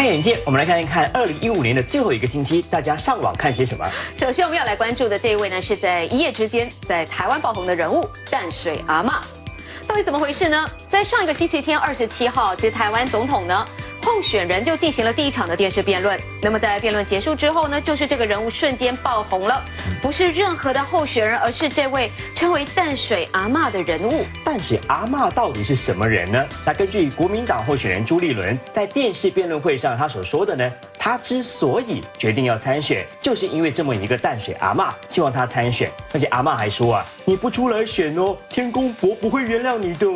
眼界，我们来看一看2015年的最后一个星期，大家上网看些什么？ 首先我们要来关注的这一位呢，是在一夜之间在台湾爆红的人物淡水阿嬷。到底怎么回事呢？在上一个星期天27号，其实台湾总统呢候选人就进行了第一场的电视辩论。那么在辩论结束之后呢，就是这个人物瞬间爆红了，不是任何的候选人，而是这位称为淡水阿嬷的人物。 淡水阿嬷到底是什么人呢？那根据国民党候选人朱立伦在电视辩论会上他所说的呢，他之所以决定要参选，就是因为这么一个淡水阿嬷希望他参选，而且阿嬷还说啊，你不出来选哦，天公伯不会原谅你的。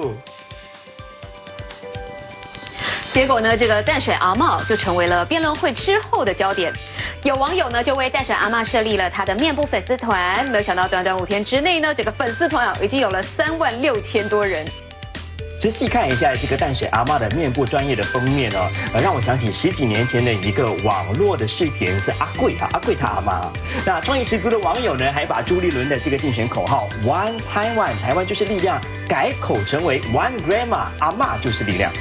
结果呢，这个淡水阿嬷就成为了辩论会之后的焦点。有网友呢就为淡水阿嬷设立了他的面部粉丝团，没有想到短短5天之内呢，这个粉丝团已经有了36000多人。 仔细看一下这个淡水阿嬷的面部专业的封面哦，让我想起10几年前的一个网络的视频，是阿贵他阿嬷。那创意十足的网友呢，还把朱立伦的这个竞选口号 One Taiwan 台湾就是力量改口成为 One Grandma 阿嬷就是力量。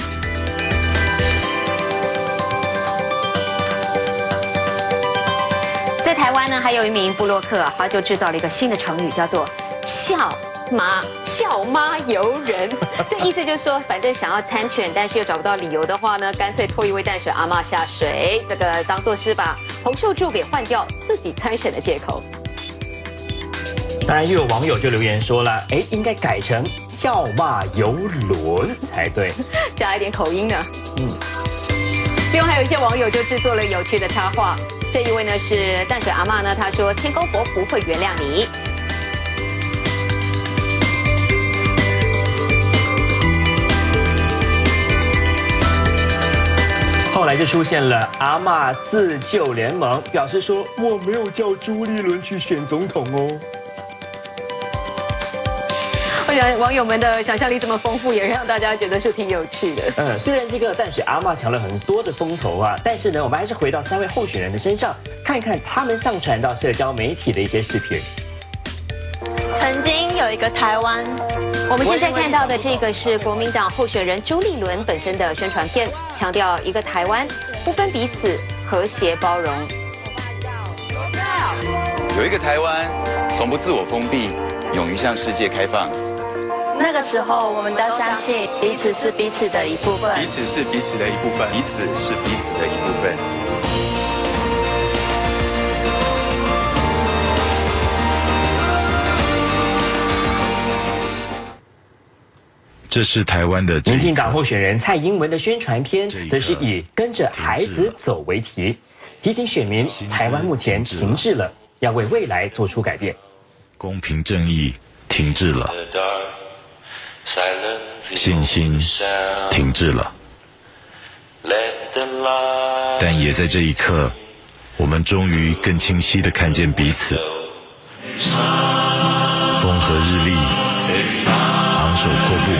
在台湾呢，还有一名部落客，他就制造了一个新的成语，叫做“笑妈游人”。这意思就是说，反正想要参选，但是又找不到理由的话呢，干脆拖一位淡水阿嬷下水，这个当作是把洪秀柱给换掉自己参选的借口。 当然，又有网友就留言说了，应该改成“笑骂游轮”才对， 加一点口音呢。另外还有一些网友就制作了有趣的插画。这一位呢是淡水阿嬷呢，她说天公伯不会原谅你。 后来就出现了阿嬷自救联盟，表示说我没有叫朱立伦去选总统哦。 我想网友们的想象力这么丰富，也让大家觉得是挺有趣的。 虽然这个淡水阿嬷抢了很多的风头啊，但是呢，我们还是回到3位候选人的身上，看一看他们上传到社交媒体的一些视频。 曾经有一个台湾， 我们现在看到的这个是国民党候选人朱立伦本身的宣传片，强调一个台湾，不分彼此，和谐包容。 有一个台湾，从不自我封闭，勇于向世界开放。 那个时候，我们都相信彼此是彼此的一部分， 彼此是彼此的一部分，彼此是彼此的一部分。 这是台湾的民进党候选人蔡英文的宣传片，则是以“跟着孩子走”为题，提醒选民，台湾目前停滞了，要为未来做出改变。 公平正义停滞了。信心停滞了，但也在这一刻，我们终于更清晰地看见彼此。风和日丽，昂首阔步，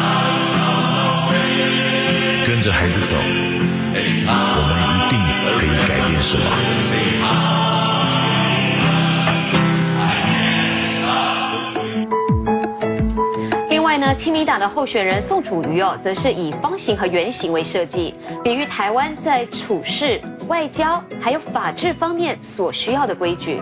跟着孩子走，我们一定可以改变什么。 另外呢，亲民党的候选人宋楚瑜则是以方形和圆形为设计，比喻台湾在处事、外交还有法治方面所需要的规矩。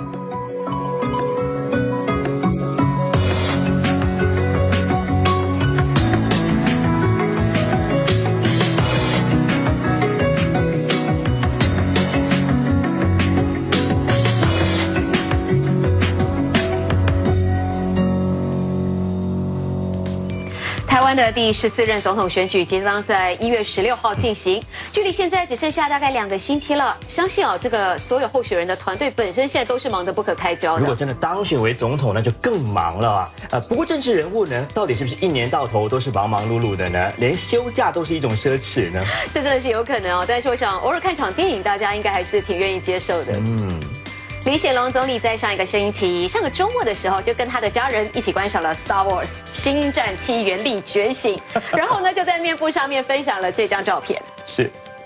台湾的第14任总统选举即将在1月16号进行，距离现在只剩下大概2个星期了。相信这个所有候选人的团队本身现在都是忙得不可开交的。 如果真的当选为总统，那就更忙了啊！不过政治人物呢，到底是不是一年到头都是忙忙碌碌的呢？连休假都是一种奢侈呢？ 这真的是有可能但是我想，偶尔看场电影，大家应该还是挺愿意接受的。李显龙总理在上个周末的时候，就跟他的家人一起观赏了《Star Wars》星战7原力觉醒，然后呢就在面部上面分享了这张照片。 是。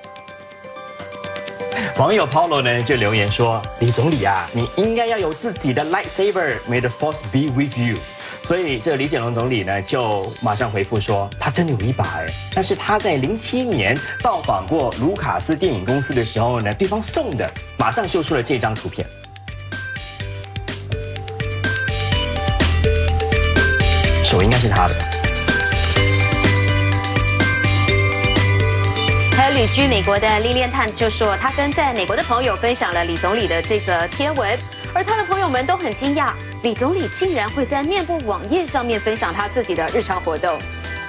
网友 Paulo 呢就留言说：“李总理啊，你应该要有自己的 lightsaber，May the Force be with you。” 所以这个李显龙总理呢，就马上回复说，他真的有一把哎，但是他在07年到访过卢卡斯电影公司的时候呢，对方送的，马上秀出了这张图片。手应该是他的。 还有旅居美国的莉莲探就说，他跟在美国的朋友分享了李总理的这则贴文，而他的朋友们都很惊讶，李总理竟然会在面部网页上面分享他自己的日常活动。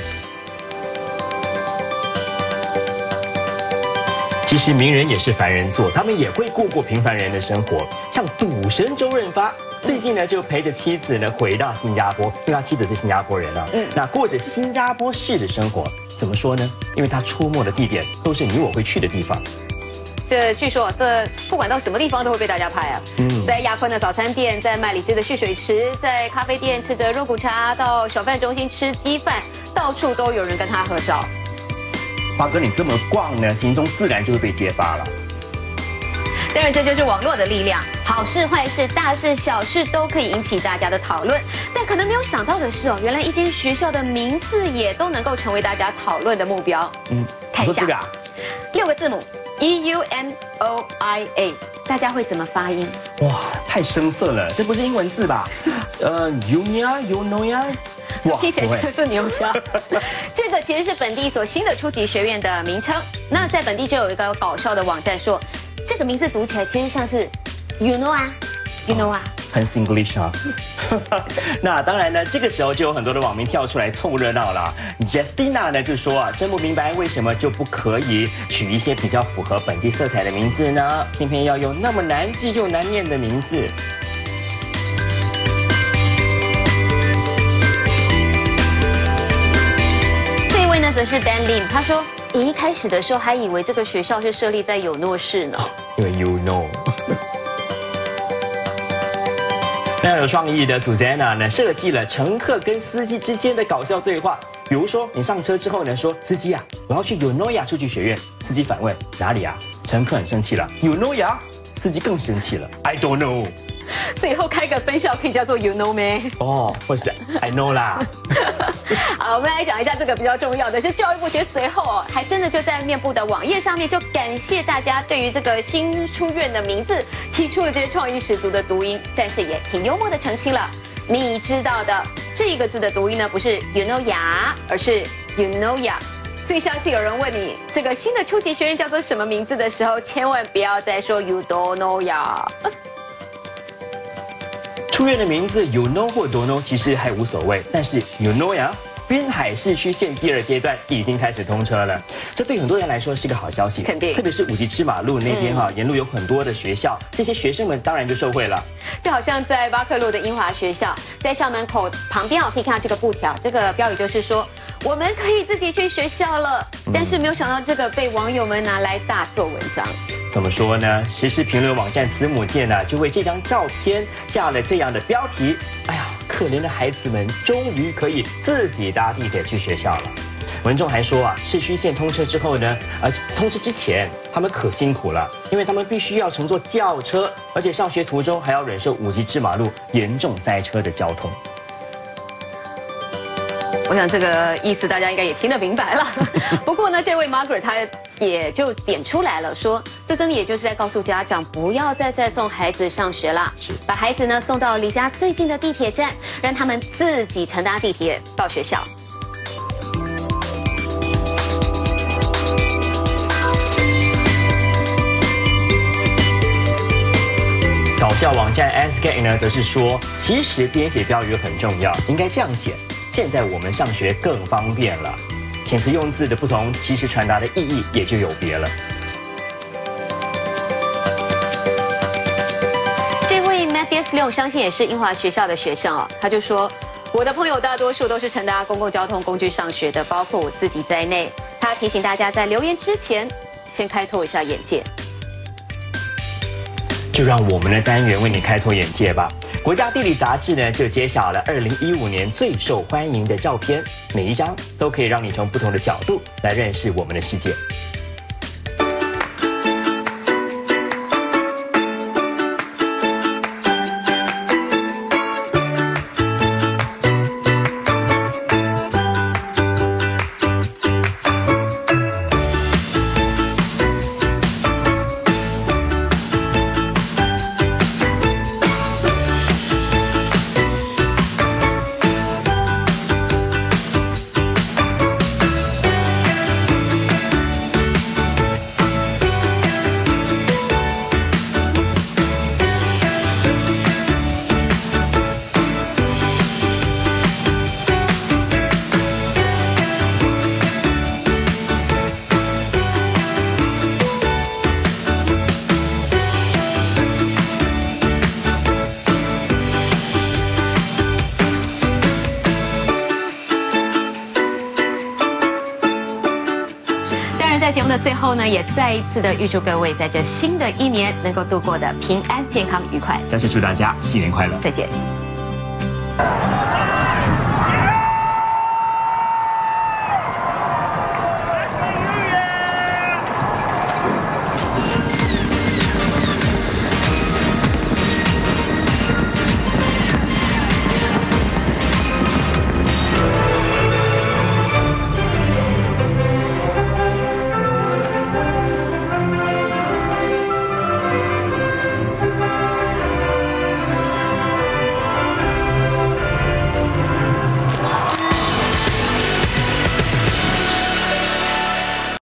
其实名人也是凡人做，他们也会过平凡人的生活。像赌神周润发，最近呢就陪着妻子呢回到新加坡，因为他妻子是新加坡人啊，那过着新加坡式的生活。怎么说呢？因为他出没的地点都是你我会去的地方。 这据说这不管到什么地方都会被大家拍啊。在亚坤的早餐店，在麦里兹的蓄水池，在咖啡店吃着肉骨茶，到小贩中心吃鸡饭，到处都有人跟他合照。 发哥，你这么逛呢，行踪自然就会被揭发了。 当然，这就是网络的力量，好事坏事、大事小事都可以引起大家的讨论。但可能没有想到的是哦，原来一间学校的名字也都能够成为大家讨论的目标。看一下，6个字母 EUNOIA， 大家会怎么发音？ 哇，太生涩了，这不是英文字吧？Unia， 听起来就是牛呀。这个其实是本地一所新的初级学院的名称。那在本地就有一个搞笑的网站说，这个名字读起来其实像是 You know 啊 ，You know 啊， 很 Singlish 啊。那当然呢，这个时候就有很多的网民跳出来凑热闹了。Justina 呢就说啊，真不明白为什么就不可以取一些比较符合本地色彩的名字呢？偏偏要用那么难记又难念的名字。 这一位呢则是 Ben Lim， 他说，一开始的时候还以为这个学校是设立在有诺市呢， 因为 You know。那有创意的 Susanna 呢，设计了乘客跟司机之间的搞笑对话。比如说，你上车之后呢，说司机啊，我要去 Eunoia 数据学院。司机反问哪里啊？乘客很生气了 ，Eunoia， 司机更生气了 ，I don't know。 所以以后开个分校可以叫做 You know 咩？ 哦，或是 I know 啦。 好，我们来讲一下这个比较重要的是，教育部其实随后哦，还真的就在面部的网页上面就感谢大家对于这个新出院的名字提出了这些创意十足的读音，但是也挺幽默的澄清了，你知道的这个字的读音呢不是 You know 呀，而是 You know 呀。所以下次有人问你这个新的初级学院叫做什么名字的时候，千万不要再说 You don't know 呀。 出院的名字 You know 或 Don't know 其实还无所谓，但是 You know 呀，滨海市区线第2阶段已经开始通车了，这对很多人来说是个好消息， 肯定， 特别是5级芝马路那边哈，沿路有很多的学校，这些学生们当然就受惠了。 就好像在巴克路的英华学校，在校门口旁边可以看到这个布条，这个标语就是说我们可以自己去学校了，但是没有想到这个被网友们拿来大做文章。 怎么说呢？时事评论网站子母界呢，就为这张照片下了这样的标题：哎呀，可怜的孩子们终于可以自己搭地铁去学校了。文中还说啊，市区线通车之后呢，通车之前他们可辛苦了，因为他们必须要乘坐轿车，而且上学途中还要忍受5级芝马路严重塞车的交通。 我想这个意思大家应该也听得明白了。不过呢，这位 Margaret 她也就点出来了，说这真的也就是在告诉家长，不要再送孩子上学啦，把孩子呢送到离家最近的地铁站，让他们自己乘搭地铁到学校。 搞笑网站 SK 呢，则是说，其实编写标语很重要，应该这样写。现在我们上学更方便了，遣词用字的不同，其实传达的意义也就有别了。 这位 Matthews 6相信也是英华学校的学生哦，他就说，我的朋友大多数都是乘搭公共交通工具上学的，包括我自己在内。他提醒大家在留言之前，先开拓一下眼界。 就让我们的单元为你开拓眼界吧。国家地理杂志呢就揭晓了2015年最受欢迎的照片，每一张都可以让你从不同的角度来认识我们的世界。 么最后呢，也再一次的预祝各位在这新的一年能够度过的平安、健康、愉快。 再次祝大家新年快乐， 再见。